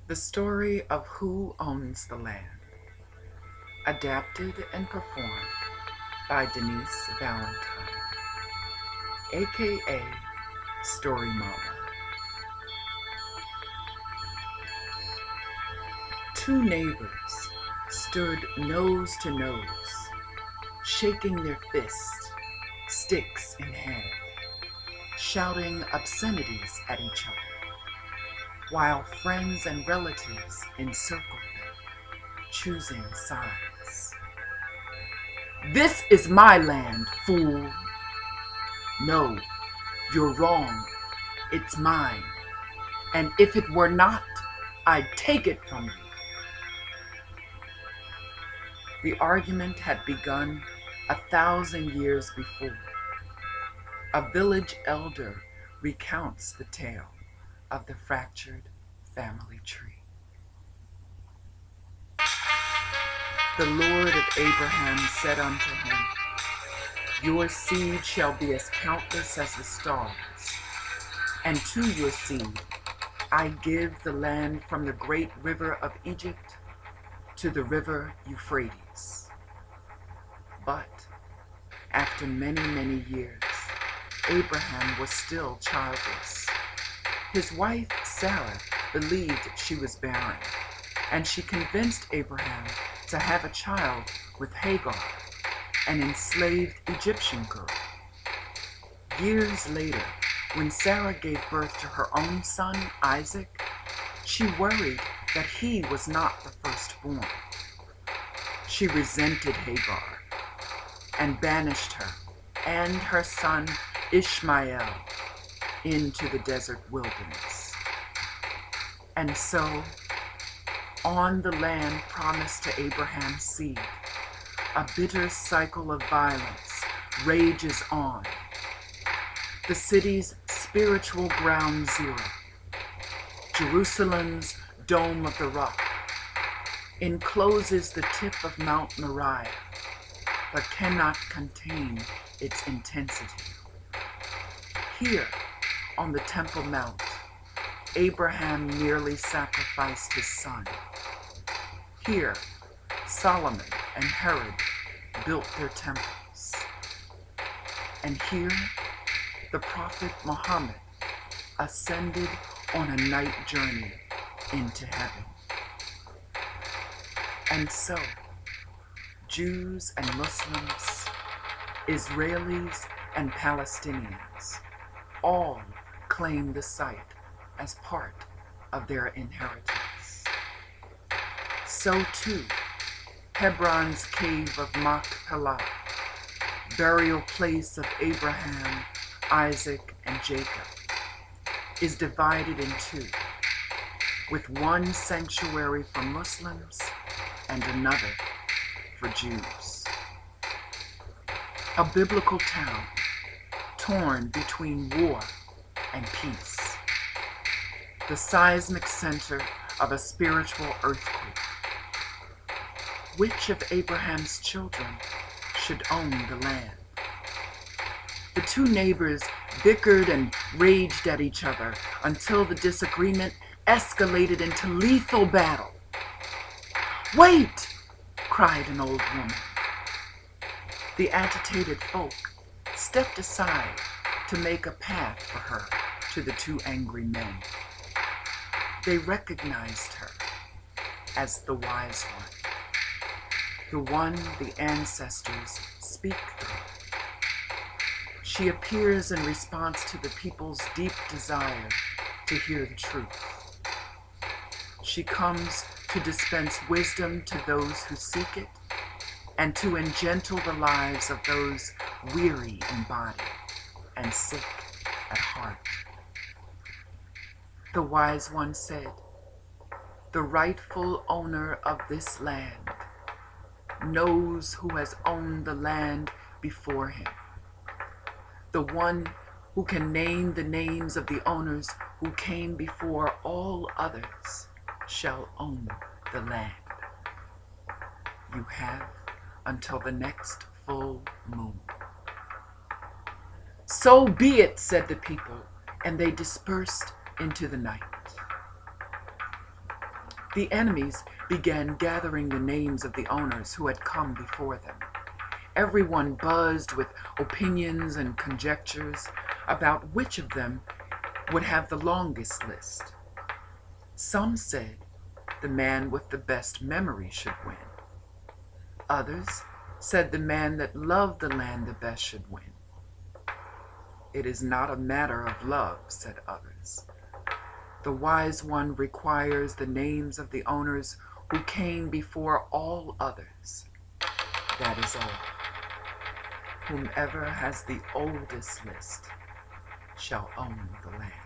The Story of Who Owns the Land, adapted and performed by Denise Valentine, aka Story Mama. Two neighbors stood nose to nose, shaking their fists, sticks in hand, shouting obscenities at each other, while friends and relatives encircled them, choosing sides. "This is my land, fool." "No, you're wrong. It's mine. And if it were not, I'd take it from you." The argument had begun 1,000 years before. A village elder recounts the tale of the fractured family tree. The Lord of Abraham said unto him, "Your seed shall be as countless as the stars, and to your seed I give the land from the great river of Egypt to the river Euphrates." But after many, many years, Abraham was still childless. His wife, Sarah, believed she was barren, and she convinced Abraham to have a child with Hagar, an enslaved Egyptian girl. Years later, when Sarah gave birth to her own son, Isaac, she worried that he was not the firstborn. She resented Hagar and banished her and her son Ishmael into the desert wilderness. And so, on the land promised to Abraham's seed, a bitter cycle of violence rages on. The city's spiritual ground zero, Jerusalem's Dome of the Rock, encloses the tip of Mount Moriah, but cannot contain its intensity. Here, on the Temple Mount, Abraham nearly sacrificed his son. Here, Solomon and Herod built their temples. And here, the prophet Muhammad ascended on a night journey into heaven. And so, Jews and Muslims, Israelis and Palestinians, all claim the site as part of their inheritance. So too, Hebron's cave of Machpelah, burial place of Abraham, Isaac, and Jacob, is divided in two, with one sanctuary for Muslims and another for Jews. A biblical town torn between war and peace, the seismic center of a spiritual earthquake. Which of Abraham's children should own the land? The two neighbors bickered and raged at each other until the disagreement escalated into lethal battle. "Wait!" cried an old woman. The agitated folk stepped aside to make a path for her to the two angry men. They recognized her as the wise one, the one the ancestors speak through. She appears in response to the people's deep desire to hear the truth. She comes to dispense wisdom to those who seek it, and to engentle the lives of those weary in body and sick at heart. The wise one said, "The rightful owner of this land knows who has owned the land before him. The one who can name the names of the owners who came before all others shall own the land. You have until the next full moon." "So be it," said the people, and they dispersed into the night. The enemies began gathering the names of the owners who had come before them. Everyone buzzed with opinions and conjectures about which of them would have the longest list. Some said the man with the best memory should win. Others said the man that loved the land the best should win. It is not a matter of love, said others. The wise one requires the names of the owners who came before all others. That is all. Whomever has the oldest list shall own the land.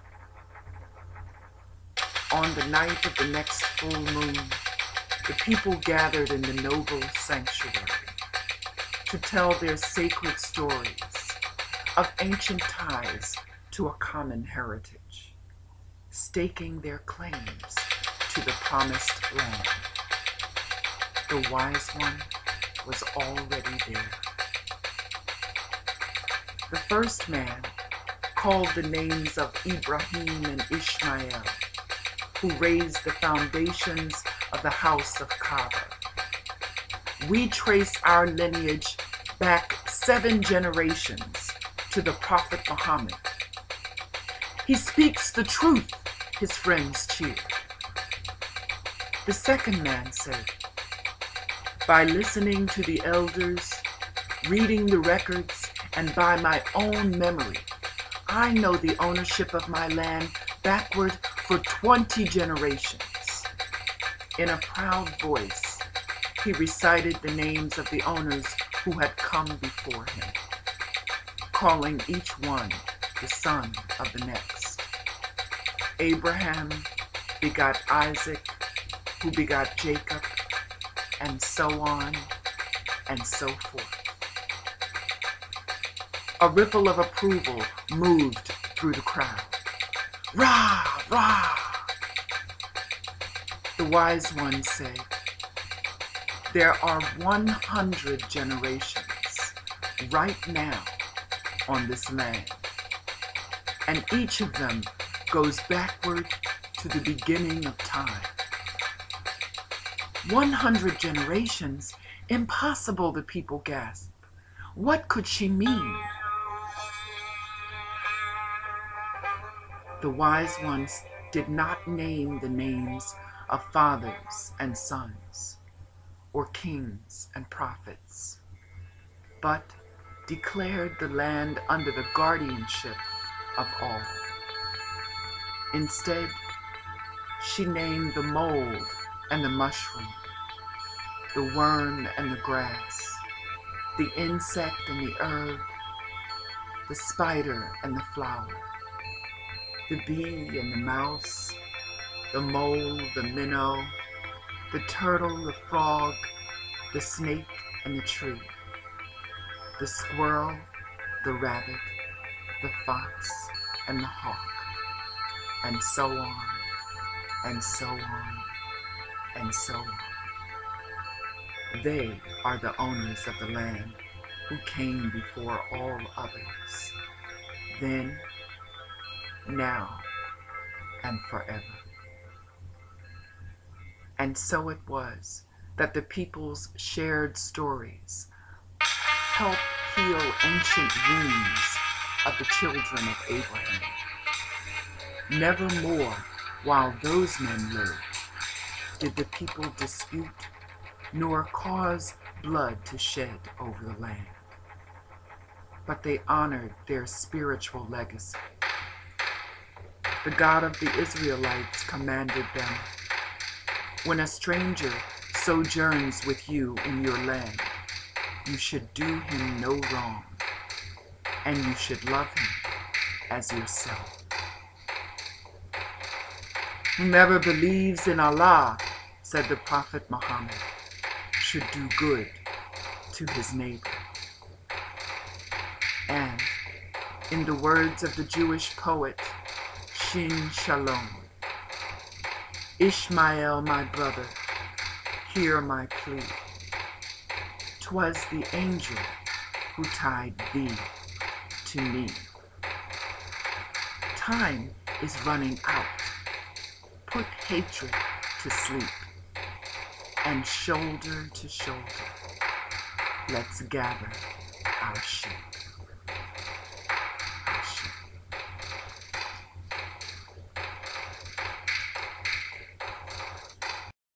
On the night of the next full moon, the people gathered in the noble sanctuary to tell their sacred stories of ancient ties to a common heritage, staking their claims to the promised land. The wise one was already there. The first man called the names of Ibrahim and Ishmael, who raised the foundations of the house of Kaaba. We trace our lineage back 7 generations to the Prophet Muhammad. He speaks the truth, his friends cheered. The second man said, by listening to the elders, reading the records, and by my own memory, I know the ownership of my land backward for 20 generations. In a proud voice, he recited the names of the owners who had come before him, calling each one the son of the next. Abraham begot Isaac, who begot Jacob, and so on and so forth. A ripple of approval moved through the crowd. Rah, rah! The wise one said, there are 100 generations right now on this land, and each of them goes backward to the beginning of time. 100 generations? Impossible, the people gasped. What could she mean? The wise ones did not name the names of fathers and sons, or kings and prophets, but declared the land under the guardianship of all. Instead, she named the mold and the mushroom, the worm and the grass, the insect and the herb, the spider and the flower, the bee and the mouse, the mole, the minnow, the turtle, the frog, the snake and the tree, the squirrel, the rabbit, the fox and the hawk, and so on, and so on, and so on. They are the owners of the land who came before all others, then, now, and forever. And so it was that the people's shared stories helped heal ancient wounds of the children of Abraham. Never more, while those men lived, did the people dispute nor cause blood to shed over the land. But they honored their spiritual legacy. The God of the Israelites commanded them, when a stranger sojourns with you in your land, you should do him no wrong, and you should love him as yourself. Whomever believes in Allah, said the Prophet Muhammad, should do good to his neighbor. And, in the words of the Jewish poet, Shin Shalom, Ishmael, my brother, hear my plea. 'Twas the angel who tied thee to me. Time is running out. Put hatred to sleep, and shoulder to shoulder, let's gather our sheep.